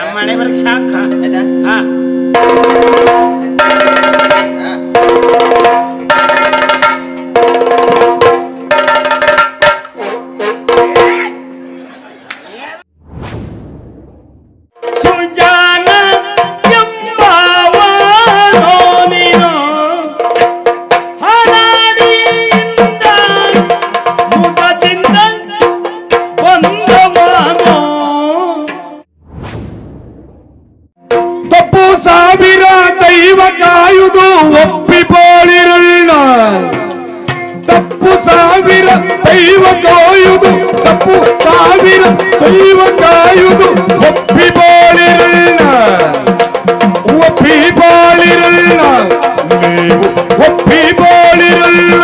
ಮಳೆ ಬರಕ್ ಸಾಕ ಹಾ ಸಾವಿರ ದೈವ ಕಾಯುವುದು ಒಪ್ಪಿಬೋಳಿರಲ್ಲ ತಪ್ಪು ಸಾವಿರ ದೈವ ಕಾಯುವುದು ತಪ್ಪು ಸಾವಿರ ದೈವ ಕಾಯುವುದು ಒಪ್ಪಿಬೋಳಿರಲ್ಲ ಒಪ್ಪಿಬೋಳಿರಲ್ಲ ನೀವು ಒಪ್ಪಿಬೋಳಿರಲ್ಲ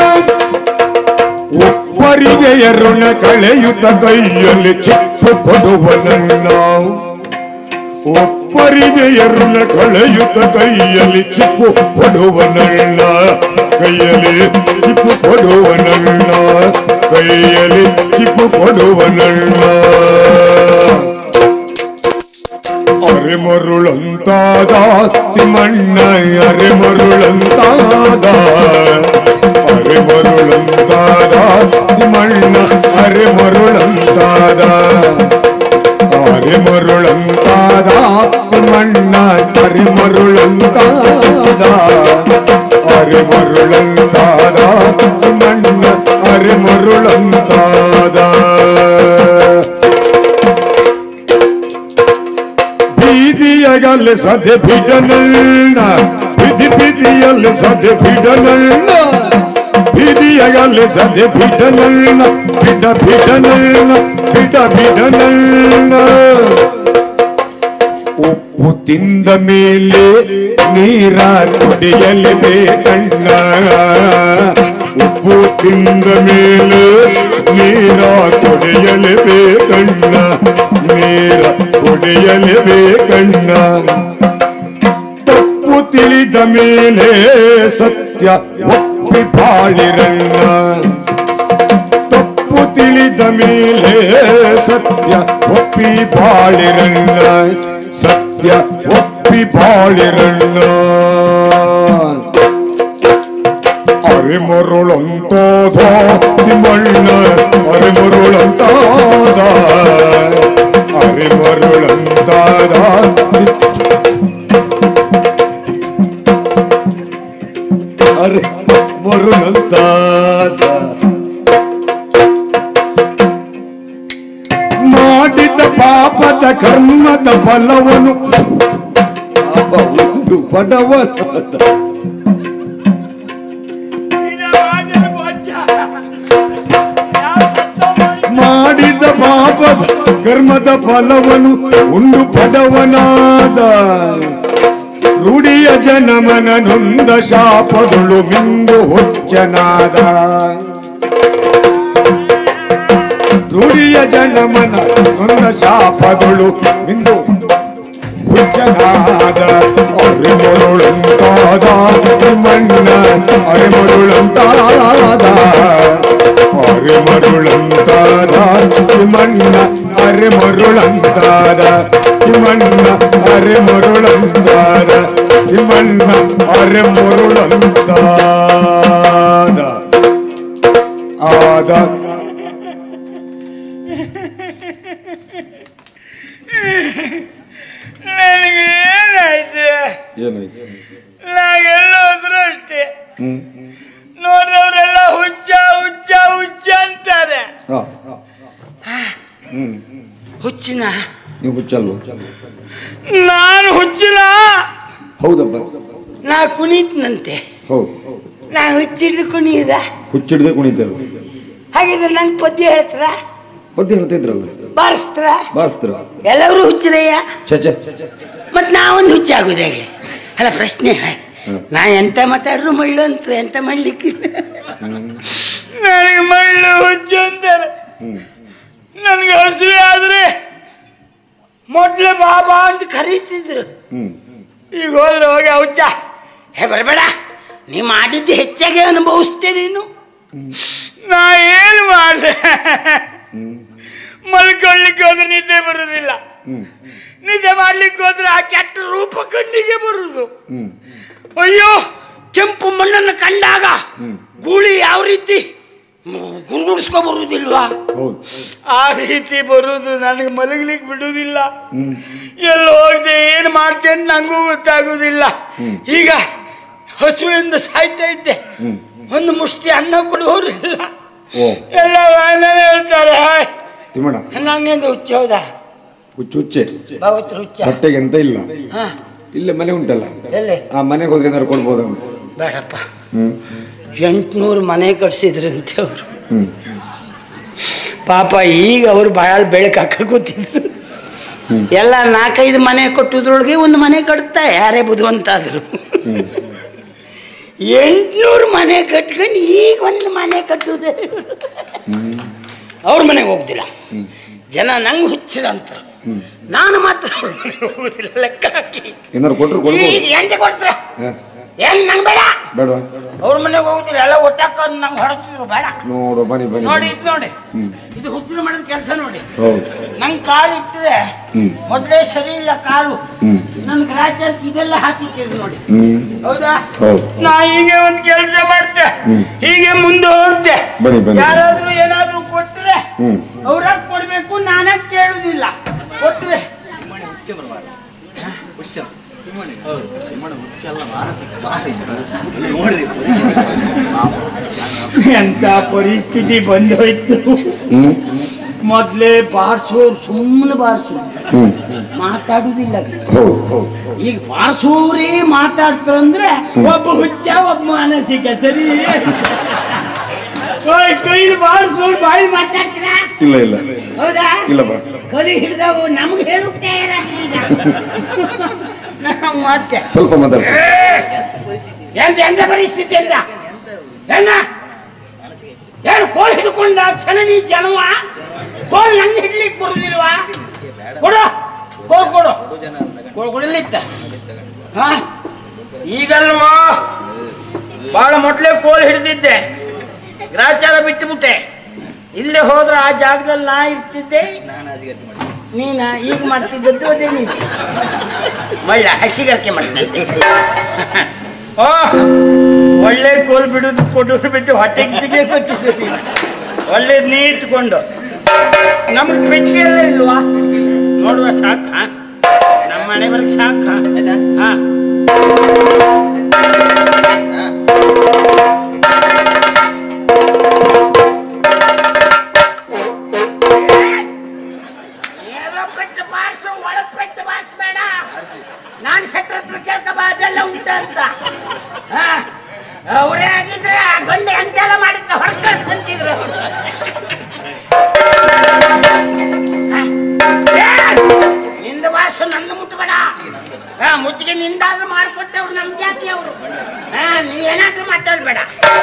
ಒಬ್ಬರಿಗೆ ಋಣ ಕಳೆಯುತ್ತ ಕೈಯಲ್ಲಿ ಚಿಕ್ಕು ಕೊಡುವನಲ್ಲ ಒಬ್ಬರಿಗೆ ಋಣ ಕಳೆಯುತ್ತ ಕೈಯಲ್ಲಿ ಚಿಪ್ಪು ಕೊಡುವನಲ್ಲ ಕೈಯಲ್ಲಿ ಚಿಪ್ಪು ಕೊಡುವನಲ್ಲ ಕೈಯಲ್ಲಿ ಚಿಪ್ಪು ಕೊಡುವನಲ್ಲ ಅರೆ ಮರುಳಂತಾದ ತಿಮ್ಮಣ್ಣ ಅರೆ ಮರುಳಂತಾದ ಅರೆ ಮರುಳಂತಾದ ತಿಮ್ಮಣ್ಣ ಅರೆ ಮರುಳಂತಾದ ಅರೆ ಮರುಳಂತಾದ ಮಣ್ಣ ಅರೆ ಮರುಳಂತಾದ ಅರೆ ಮರುಳಂತಾದ ಮಣ್ಣ ಅರೆ ಮರುಳಂತಾದ ಬೀದಿಯಗಲ್ಲಿ ಸದೆ ಬಿಡನಲ್ಲ ಬಿದಿ ಬಿದಿಯಲ್ಲಿ ಸದೆ ಬಿಡನಲ್ಲ ಬೀದಿಯಗಲ್ಲಿ ಸದೆ ಬಿಡನಲ್ಲ ಬಿಡ ಬಿಡನಲ್ಲ ಬಿಡ ಬಿಡನಲ್ಲ ಉಪ್ಪು ತಿಂದ ಮೇಲೆ ನೀರ ಕುಡಿಯಲೇಬೇಕಣ್ಣ ಉಪ್ಪು ತಿಂದ ಮೇಲೆ ನೀರ ಕುಡಿಯಲೇಬೇಕಣ್ಣ ನೀರ ಕುಡಿಯಲೇಬೇಕಣ್ಣ ತಪ್ಪು ತಿಳಿದ ಮೇಲೆ ಸತ್ಯ ಒಪ್ಪಿ ಬಾಳಿರಣ್ಣ ತಪ್ಪು ತಿಳಿದ ಮೇಲೆ ಸತ್ಯ ಒಪ್ಪಿ ಬಾಳಿರಣ್ಣ ಸತ್ಯ ಒಪ್ಪಿ ಬಾಳಿರಣ್ಣ ಅರೆ ಮರುಳಂತಾದ ತಿಮ್ಮಣ್ಣ ಅರೆ ಮರುಳಂತಾದ ಅರೆ ಮರುಳಂತಾದ ಅರೆ ಮರುಳಂತಾದ ಮಾಡಿದ ಪಾಪದ ಕರ್ಮದ ಫಲವನು ಉಂಡು ಬಡವನಾದ ಮಾಡಿದ ಪಾಪದ ಕರ್ಮದ ಫಲವನು ಉಂಡು ಬಡವನಾದ ರೂಢಿಯ ಜನಮನ ನೊಂದ ಶಾಪದಳು ಮಿಂದು ಹುಚ್ಚನಾದ ರೂಢಿಯ ಜನಮನ ನೊಂದ ಶಾಪದಳು ಮಿಂದು ಹುಚ್ಚನಾದ ಅರೆ ಮರುಳಂತಾದ ಮಣ್ಣ ಅರೆ ಮರುಳಂತಾದ ಅರೆ ಮರುಳಂತಾದ ಮಣ್ಣ ಅರೆ ಮರುಳಂತಾದ ಮಣ್ಣ ಅರೆ ಮರುಳಂತಾದ ಮಣ್ಣ ಅರೆ ಮರುಳಂತಾದ ಆದ ಏನಾಯ್ತು ನಾಗೆಲ್ಲೋದ್ರು ಅಷ್ಟೇ ನೋಡಿದವರೆಲ್ಲ ಹುಚ್ಚ ಹುಚ್ಚ ಹುಚ್ಚ ಅಂತಾರೆ ಹುಚ್ಚಿನ ನೀವು ಹುಚ್ಚಲ್ವ ನಾನು ಹುಚ್ಚಿನ ಹೌದಪ್ಪ ನಾ ಕುಣಿತನಂತೆ ಹೌದು ನಾ ಹುಚ್ಚಿಡ್ದು ಕುಣಿಯದ ಹುಚ್ಚಿಡ್ದೆ ಕುಣಿತಾರೆ ಹಾಗಿದ್ರೆ ನಂಗೆ ಪದ್ಯ ಹೇಳ್ತದ ಪದ್ಯ ಹೇಳ್ತಿದ್ರಲ್ಲ ಬಾರಿಸ್ತಾರ ಬಾರಿಸ್ತಾರ ಎಲ್ಲರೂ ಹುಚ್ಚದಯ್ಯ ಚಚ ಮತ್ ನಾವೊಂದು ಹುಚ್ಚಾಗುದು ಹೇಗೆ ಅಲ್ಲ ಪ್ರಶ್ನೆ ನಾ ಎಂತ ಮಾತಾಡ್ರು ಮಳ್ಳು ಅಂತಾರೆ ಎಂತ ಮಾಡ್ಲಿಕ್ಕೆ ನನಗೆ ಮಳ್ಳು ಹುಚ್ಚು ಅಂತಾರೆ ನನಗೆ ಹಸಿವೆ ಆದ್ರೆ ಮೊದ್ಲು ಬಾಬಾ ಅಂತ ಕರೀತಿದ್ರು ಈಗ ಹೋದ್ರೆ ಹೋಗಿ ಹುಚ್ಚ ಹೇ ಬರಬೇಡ ನೀ ಮಾಡಿದ್ದು ಹೆಚ್ಚಾಗಿ ಅನುಭವಿಸ್ತೇ ನೀನು ನಾ ಏನು ಮಾಡಿದೆ ಮಲ್ಕೊಳ್ಳಿಕ್ಕೆ ಹೋದ್ರೆ ನಿದ್ದೆ ಬರುದಿಲ್ಲ ನಿದ್ದೆ ಮಾಡ್ಲಿಕ್ಕೆ ಹೋದ್ರೆ ಆ ಕೆಟ್ಟ ರೂಪ ಕಣ್ಣಿಗೆ ಬರುದು. ಅಯ್ಯೋ, ಕೆಂಪು ಮಣ್ಣನ್ನು ಕಂಡಾಗ ಗೂಳಿ ಯಾವ ರೀತಿ ಗುರುಗುಡಿಸ್ಕೊ ಬರುವುದಿಲ್ವಾ, ಆ ರೀತಿ ಬರುವುದು. ನನಗೆ ಮಲಗ್ಲಿಕ್ಕೆ ಬಿಡುವುದಿಲ್ಲ. ಎಲ್ಲ ಹೋಗದೆ ಏನು ಮಾಡ್ತೇನೆ ನಂಗೂ ಗೊತ್ತಾಗುವುದಿಲ್ಲ. ಈಗ ಹಸುವಿಂದ ಸಾಯ್ತಾ ಇದ್ದೆ, ಒಂದು ಮುಷ್ಟಿ ಅನ್ನ ಕೊಡುವವರು ಇಲ್ಲ. ಎಲ್ಲ ಹೇಳ್ತಾರೆ ನಂಗೆಂದು ಹುಚ್ಚ. ಹೌದಾ? ಹುಚ್ಚೆ ಹುಚ್ಚ ಹೊಟ್ಟೆಗೆ ಎಂತ ಇಲ್ಲ. ಇಲ್ಲೇ ಮನೆ ಉಂಟಲ್ಲ, ಆ ಮನೆಗೆ ಹೋದ್ರೆ ಏನಾರು ಕೊಡ್ಬೋದ? ಬೇಡಪ್ಪ. 800 ಮನೆ ಕಟ್ಸಿದ್ರಂತೆ ಅವರು. ಪಾಪ ಈಗ ಅವರು ಬಹಳ ಬೆಳಕು ಹಾಕ ಕೂತಿದ್ರು. ಎಲ್ಲ 4-5 ಮನೆ ಕಟ್ಟುದ್ರೊಳಗೆ ಒಂದು ಮನೆ ಕಟ್ತಾ ಯಾರೇ ಬುದ್ಧಿವಂತಾದ್ರು. 800 ಮನೆ ಕಟ್ಕೊಂಡು ಈಗ ಒಂದು ಮನೆ ಕಟ್ಟುವುದೇ. ಅವ್ರ ಮನೆಗೆ ಹೋಗುದಿಲ್ಲ ಜನ. ನಂಗೆ ಹುಚ್ಚಿರ ಅಂತ ನಾನು ಮಾತ್ರ ಅವ್ರ ಮನೆಗೆ ಹೋಗುದಿಲ್ಲ. ಲೆಕ್ಕ ಹಾಕಿ ಎಂತ ಕೊಡ್ತಾರ? ಏನ್ ನಂಗೆ ಬೇಡ ಬೇಡ. ಅವ್ರ ಮನೆಗೆ ಹೋಗುದಿಲ್ಲ, ಎಲ್ಲ ಒಟ್ಟಾಕ ನಂಗೆ ಹೊರಟಿದ್ರು. ಬೇಡ ನೋಡು, ಬನ್ನಿ ಬನ್ನಿ ನೋಡಿ. ಇದು ನೋಡಿ, ಇದು ಹುಚ್ಚಿನ ಮಾಡಿದ ಕೆಲಸ ನೋಡಿ. ನಂಗೆ ಕಾಲು ಇಟ್ಟರೆ ಮೊದಲೇ ಸರಿ ಇಲ್ಲ ಕಾಲು. ನನ್ ಗ್ರಾಚಾರಕ್ಕೆ ಇದೆಲ್ಲ ಹಾಕಿಟ್ಟಿದ್ರು ನೋಡಿ. ಹೌದಾ? ನಾ ಹೀಗೆ ಒಂದು ಕೆಲಸ ಮಾಡ್ತೆ, ಹೀಗೆ ಮುಂದೆ ಹೋಗ್ತೆ. ಯಾರಾದ್ರೂ ಏನಾದ್ರೂ ಕೊಟ್ಟರೆ ಅವ್ರಾಗ ಕೊಡ್ಬೇಕು, ನಾನಾಗ ಕೇಳುದಿಲ್ಲ. ಕೊಟ್ಟರೆ ಎಂತ ಪರಿಸ್ಥಿತಿ ಬಂದೋಯ್ತು. ಮೊದ್ಲೇ ಬಾರ್ಸೋರು ಸುಮ್ಮನೆ ಬಾರ್ಸೋ ಮಾತಾಡುದಿಲ್ಲ. ಈಗ ಬಾರ್ಸೋರೇ ಮಾತಾಡ್ತಾರಂದ್ರೆ ಒಬ್ಬ ಹುಚ್ಚ, ಒಬ್ಬ ಮಾನಸಿಕ. ಸರಿ, ಕೈಲಿ ಬಾರ್ಸೋರು ಬಾಯಿ ಮಾತಾಡ್ತೀರ? ಇಲ್ಲ ಇಲ್ಲ. ಹೌದಾ? ಇಲ್ಲ. ಕಲಿ ಹಿಡ್ದವು ನಮ್ಗೆ ಹೇಳುತ್ತೆ. ಮಾಡ್ತೆ ಸ್ವಲ್ಪ ಮಾತಾಡ್ಸಿ. ಎಂತ ಪರಿಸ್ಥಿತಿ ಅಂತ ಏನು ಕೋಲ್ ಹಿಡ್ಕೊಂಡ ಕ್ಷಣ ನೀ ಜನವ ಕೋಲ್ ನಂಗೆ ಹಿಡ್ಲಿಕ್ಕೆ ಬರುದಿಲ್ವಾ? ಕೊಡು ಕೋಲ್, ಕೊಡು ಕೋಲ್ ಕೊಡಲಿತ್ತ. ಹಾ, ಈಗಲ್ವಾ ಬಹಳ ಮೊಟ್ಲೆ ಕೋಲ್ ಹಿಡಿದಿದ್ದೆ, ಗ್ರಾಚಾರ ಬಿಟ್ಟುಬಿಟ್ಟೆ. ಇಲ್ಲೇ ಹೋದ್ರೆ ಆ ಜಾಗದಲ್ಲಿ ನಾ ಇರ್ತಿದ್ದೆ, ನೀನ ಈಗ ಮಾಡ್ತಿದ್ದದ್ದು ಅದೇ. ನೀನು ಮಳ್ಳ ಹಸಿಗಕ್ಕೆ ಮಾಡ್ತಂತೆ. ಓ, ಒಳ್ಳೆ ಕೋಲ್ ಬಿಡುದು ಕೊಟ್ಟು ಬಿಟ್ಟು ಹೊಟ್ಟೆಗೆ ಕೊಟ್ಟಿದ್ದೆ. ಒಳ್ಳೇದು ನೀ ಇಟ್ಕೊಂಡು ನಮ್ಗೆ ಪೆಟ್ಟಿಗೆಲ್ಲ ಇಲ್ವಾ ನೋಡುವ? ಸಾಕ ನಮ್ಮ ಮನೆ ಬರಕ್ ಸಾಕ? ಹಾ, ನಾನು ಶೆಟ್ರ ಹತ್ರ ಕೇಳ್ಕಬ ಅದೆಲ್ಲ ಉಂಟ ಅಂತ. ಅವರೇ ಆಗಿದ್ರೆ ಆ ಗಂಡೆ ಅಂತೆಲ್ಲ ಮಾಡಿದ್ದ ಹೊರಸ್ಕೊಂತಿದ್ರು. ನಿಂದ ಭಾಷೆ ನನ್ನ ಮುಟ್ಟಬೇಡ. ಮುಚ್ಚಿಗೆ ನಿಂದಾದ್ರೂ ಮಾಡಿಕೊಟ್ಟವ್ರು ನಮ್ಮ ಜಾತಿಯವರು. ನೀ ಏನಾದ್ರೂ ಮಾತಾಡ್ಬೇಡ.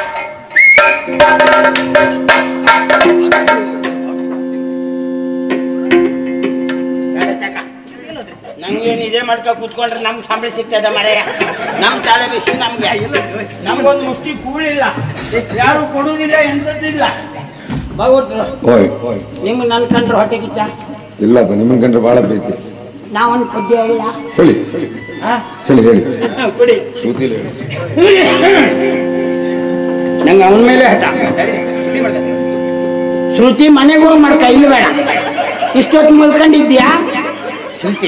ನಮ್ಗೇನು ಇದೇ ಮಾಡ್ಕೊ ಕೂತ್ಕೊಂಡ್ರೆ ನಮ್ಗೆ ಸಂಬಳ ಸಿಗ್ತದ ಮರೆಯ? ನಮ್ ಶಾಲೆ ಬಿಸಿ ನಮ್ಗೆ ನಮ್ಗೊಂದು ಮುಷ್ಟಿ ಕೂಳಿಲ್ಲ, ಯಾರು ಕೊಡುವುದಿಲ್ಲ, ಎಂತದಿಲ್ಲ. ಭಗವತ್ರು ನಿಮ್ಗೆ ನನ್ ಕಂಡ್ರೆ ಹೊಟ್ಟೆ ಕಿಚ್ಚ ಇಲ್ಲಪ್ಪ, ನಿಮ್ಮನ್ ಕಂಡ್ರೆ ಬಹಳ ಪ್ರೀತಿ. ನಾವೊಂದು ಪದ್ಯ ಹೇಳ ಹೇಳಿ ಹೇಳಿ ಹೇಳಿ ಕೊಡಿ. ಶ್ರುತಿ ನಂಗೆ ಅವನ ಮೇಲೆ ಹಠ. ಶ್ರುತಿ ಮನೆಗೆ ಹೋಗಿ ಮಾಡ್ಕ, ಇಲ್ಲಿ ಬೇಡ. ಇಷ್ಟೊತ್ತು ಮಲ್ಕೊಂಡಿದ್ಯಾ ಶ್ರುತಿ?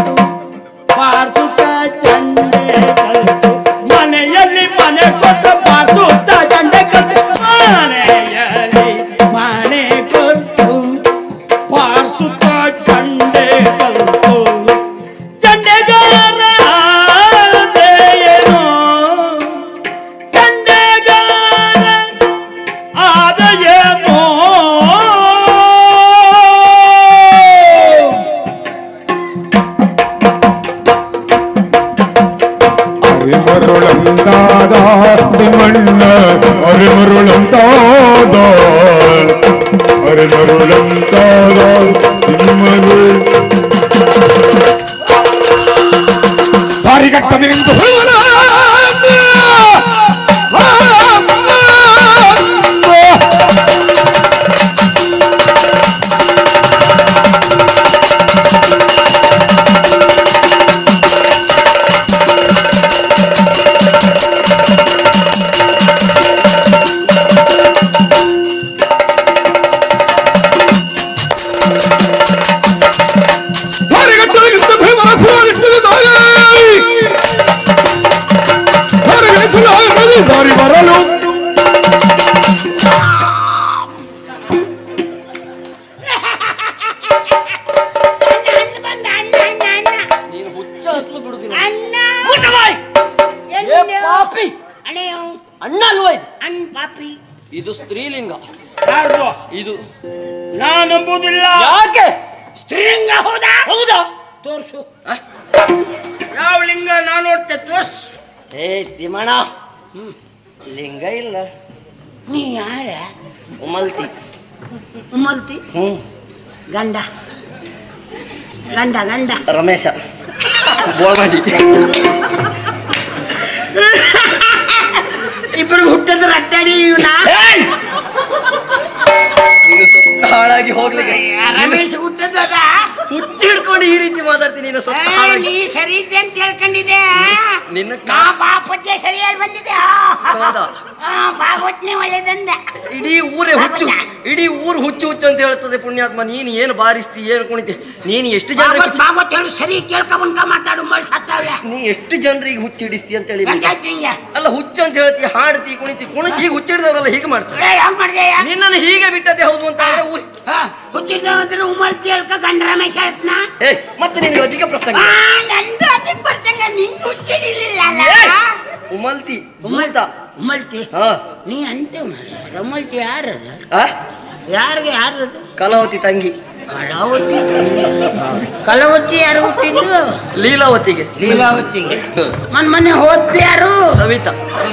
ಮನೆಯಲ್ಲಿ ಮನೆ ಕೊಟ್ಟ ಮರುಳಂತಾದ ಮಣ್ಣ ಅರೆ ಮರುಳಂತಾದ ಅರೆ ಮರುಳಂತಾದ ಮರು ದಾರಿಗಟ್ಟದೆ ನಿಂತು ದಾರಿ ಬರಲು ನೀನು ಹುಚ್ಚ ಹತ್ಲು ಬಿಡುದಿಲ್ಲ ಅಣ್ಣ ಅಲ್ವಾ ಇದು ಇದು ಸ್ತ್ರೀಲಿಂಗ ಇದು ನಾ ನಂಬುದಿಲ್ಲ. ಯಾಕೆ ಸ್ತ್ರೀಲಿಂಗ ಹೌದಾ? ಹೌದಾ ತೋರ್ಸು. ಯಾವ ಲಿಂಗ ನಾ ನೋಡ್ತೆ ತೋರ್ಸು. ಏ ತಿಮ್ಮಣ್ಣ ಲಿಂಗ ಇಲ್ಲ. ನೀ ಯಾರ? ಉಮಲ್ತಿ. ಉಮಲ್ತಿ ಗಂಡ ಗಂಡ ಗಂಡ ರಮೇಶ ಬೋಳಮಡಿ. ಇಬ್ರು ಹುಟ್ಟದ ರಕ್ತಾಡಿ ನೀನು ಸುತ್ತ ಹಾಳಾಗಿ ಹೋಗ್ಲಿಕ್ಕೆ ರಮೇಶ್ ಹುಟ್ಟದ ಹುಚ್ಚಿಡ್ಕೊಂಡು ಈ ರೀತಿ ಮಾತಾಡ್ತೀನಿ. ನೀನು ಸುತ್ತ ಹಾಳಾಗಿ ನೀ ಸರಿ ಇದ್ದೆ ಅಂತ ಹೇಳ್ಕೊಂಡಿದ್ದೆ. ನಿನ್ನ ಬಾಪಜ್ಜೆ ಸರಿಯಾಗಿ ಬಂದಿದೆ. ಭಾಗವತ್ನೇ ಒಳ್ಳೇದಂದ. ಇಡೀ ಊರೇ ಹುಚ್ಚು, ಇಡೀ ಊರು ಹುಚ್ಚು ಹುಚ್ಚು ಅಂತ ಹೇಳ್ತದೆ. ಪುಣ್ಯಾತ್ಮ ನೀನು ಏನು ಬಾರಿಸ್ತಿ, ಏನು ಕುಣಿತಿ. ನೀನು ಎಷ್ಟು ಜನ ಭಾಗವತ್ ಹೇಳು ಸರಿ ಕೇಳ್ಕೊಂಡ್ಕ ಮಾತಾಡು ಸತ್ತಾವ್ಯ. ನೀ ಎಷ್ಟು ಜನರಿಗೆ ಹುಚ್ಚು ಹಿಡಿಸ್ತಿ ಅಂತ ಹೇಳಿ. ಹಿಂಗೆ ಅಲ್ಲ ಹುಚ್ಚು ಅಂತ ಹೇಳ್ತಿ, ಹಾಡ್ತಿ ಕುಣಿತಿ ಕುಣಿತಿ ಹೀಗೆ ಹುಚ್ಚು ಹಿಡಿದವರೆಲ್ಲ ಹೀಗೆ ಮಾಡ್ತಾರೆ. ಹೆಂಗ್ ಮಾಡಿದೆ? ನಿನ್ನನ್ನು ಹೀಗೆ ಬಿಟ್ಟದೆ ಹೌದು ಅಂತ ಆದ್ರೆ ಹುಚ್ಚಿಡ್ದ್ರೆ ಉಮಲ್ತಿ ಹೇಳ್ಕ ಗಂಡ ರಮೇಶ ಹೇಳ್ತನ. ಏ ಮತ್ತೆ ನಿನಗೆ ಅಧಿಕ ಪ್ರಸಂಗ. ನಂದು ಅದಕ್ಕೆ ಬರ್ತಂಗ ನಿಂಗೆ ಹುಚ್ಚಿಡಿಲಿಲ್ಲ. ಉಮಲ್ತಿ ಉಮಲ್ತ ಉಮಲ್ತಿ ಹಾ ನೀ ಅಂತ ಉಮಲ್ತಿ ಯಾರದು? ಆ ಯಾರಿಗೆ ಯಾರದು? ಕಲಾವತಿ ತಂಗಿ. ಕಲಾವತಿ ಕಲಾವತಿ ಯಾರು ಹುಟ್ಟಿದ್ದು? ಲೀಲಾವತಿಗೆ. ಲೀಲಾವತಿಗೆ ಮೊನ್ನೆ ಹೋದ್ ಯಾರು? ಸವಿತಾ.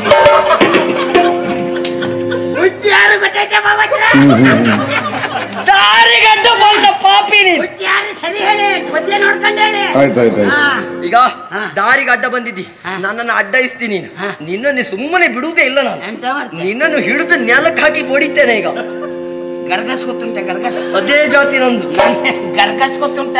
ಹುಚ್ಚಿ ಯಾರು ಗೊತ್ತೈತೆ ಬಾಬಾಜಿ? ದಾರಿಗಡ್ಡ ಬಂದ ಪಾಪಿ ನೀನು. ಹುಚ್ಚಿ ಯಾರು ಸರಿ ಹೇಳಿ, ಮಧ್ಯ ನೋಡ್ಕೊಂಡು ಹೇಳಿ. ಆಯ್ತಾಯ್ತು ಈಗ ದಾರಿಗೆ ಅಡ್ಡ ಬಂದಿದ್ದಿ, ನನ್ನನ್ನು ಅಡ್ಡಾಯಿಸ್ತೀನಿ. ನಿನ್ನನ್ನು ಸುಮ್ಮನೆ ಬಿಡುವುದೇ ಇಲ್ಲ ನಾನು. ಎಂತ ಮಾಡ್ತೀನಿ? ನಿನ್ನನ್ನು ಹಿಡಿದು ನೆಲಕ್ಕೆ ಹಾಕಿ ಬಡಿತೇನೆ. ಈಗ ಗರ್ಗಸ್ ಗೊತ್ತುಂಟ? ಗರ್ಗಸ್ ಅದೇ ಜಾತಿ ನಂದು. ಗರ್ಗಸ್ ಗೊತ್ತುಂಟ?